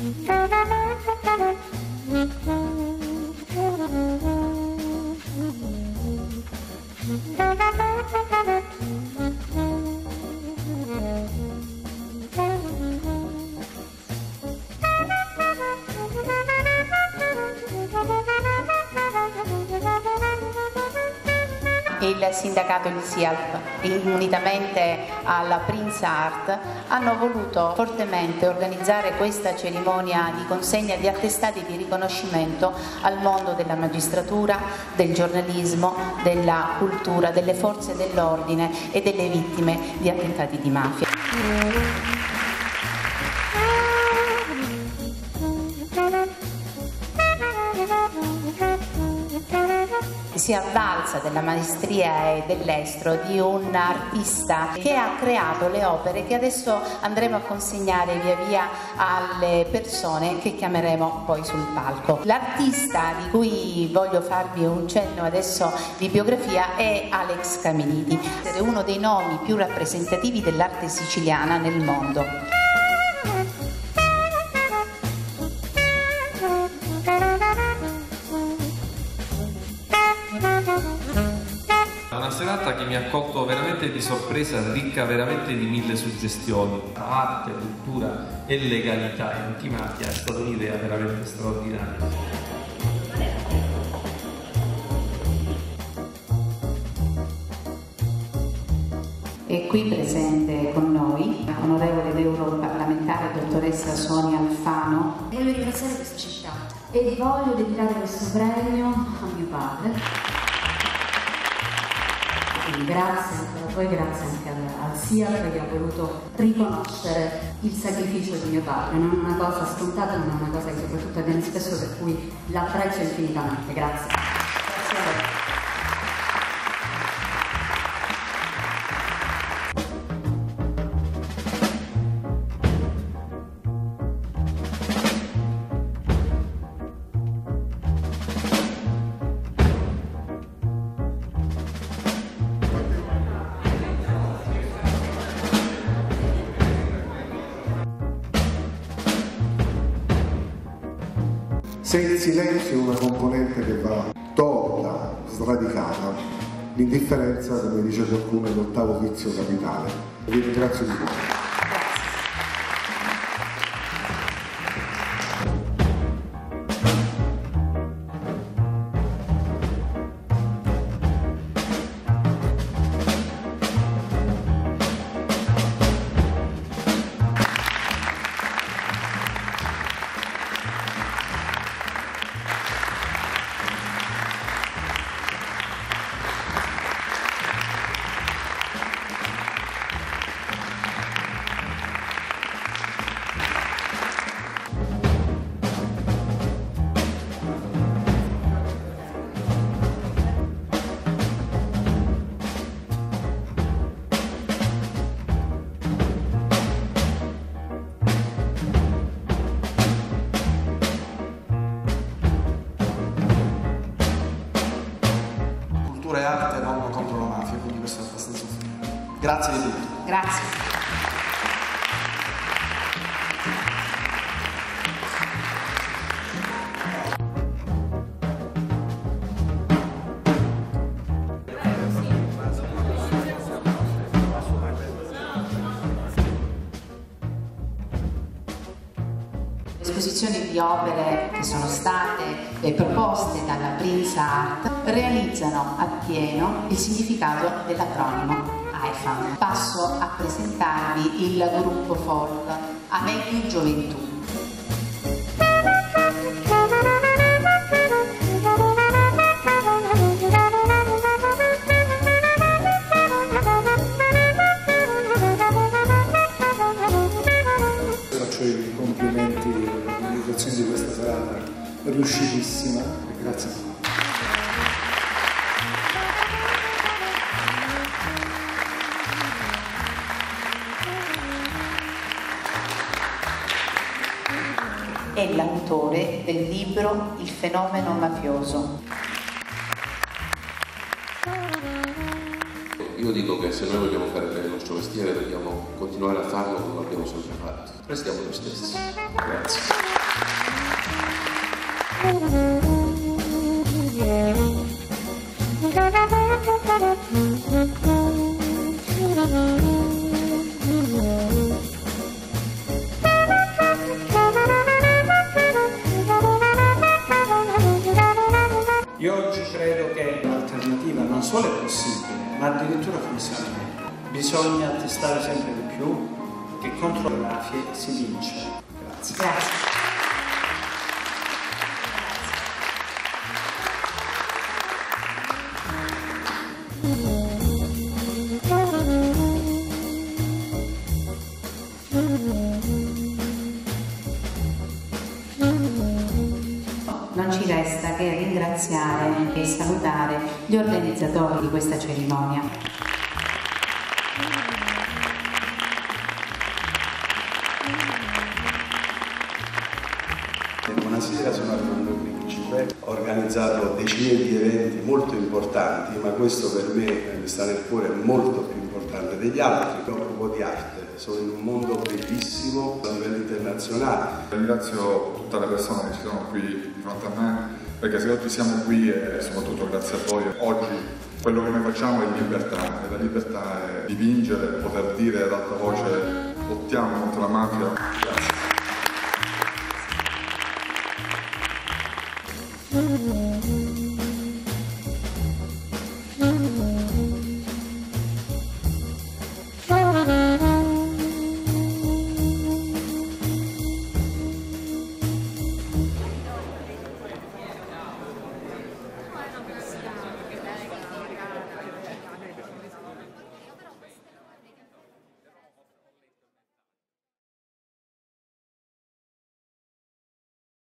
Il sindacato, il SIAP, unitamente alla Prince Art, hanno voluto fortemente organizzare questa cerimonia di consegna di attestati di riconoscimento al mondo della magistratura, del giornalismo, della cultura, delle forze dell'ordine e delle vittime di attentati di mafia. Si avvalsa della maestria e dell'estro di un artista che ha creato le opere che adesso andremo a consegnare via via alle persone che chiameremo poi sul palco. L'artista di cui voglio farvi un cenno adesso di biografia è Alex Caminiti, è uno dei nomi più rappresentativi dell'arte siciliana nel mondo. Una serata che mi ha colto veramente di sorpresa, ricca veramente di mille suggestioni. Arte, cultura e legalità e antimafia è stata un'idea veramente straordinaria. È qui presente con noi l'onorevole ed europarlamentare dottoressa Sonia Alfano. Voglio ringraziare questa città e voglio dedicare questo premio a mio padre. Quindi grazie anche a voi, grazie anche al SIAP che ha voluto riconoscere il sacrificio di mio padre. Non è una cosa scontata, non è una cosa che soprattutto avviene spesso, per cui l'apprezzo infinitamente. Grazie. Grazie a voi. Se il silenzio è una componente che va tolta, sradicata, l'indifferenza, come dice qualcuno, è l'ottavo vizio capitale. Vi ringrazio di cuore. Cultura e arte vanno contro la mafia, quindi questo è abbastanza facile. Grazie di tutto. Grazie. Esposizioni di opere che sono state proposte dalla Prince Art realizzano appieno il significato dell'acronimo AIFA. Passo a presentarvi il gruppo folk A me più gioventù. Faccio i complimenti all'organizzazione di questa serata riuscitissima e grazie a tutti. È l'autore del libro Il fenomeno mafioso. Io dico che se noi vogliamo fare bene il nostro mestiere dobbiamo continuare a farlo come l'abbiamo sempre fatto. Restiamo noi stessi. Grazie. Io oggi credo che l'alternativa non solo è possibile, ma addirittura funziona meglio. Bisogna testare sempre di più che contro le mafie si vince. Grazie. Grazie. Non ci resta che ringraziare e salutare gli organizzatori di questa cerimonia. Buonasera, sono Armando Principe, ho organizzato decine di eventi molto importanti, ma questo per me mi sta nel cuore, è molto più importante degli altri. Mi occupo di arte, sono in un mondo bellissimo a livello internazionale. Ringrazio tutte le persone che ci sono qui di fronte a me, perché se oggi siamo qui è soprattutto grazie a voi. Oggi quello che noi facciamo è libertà, e la libertà è di vincere, poter dire ad alta voce lottiamo contro la mafia. Grazie.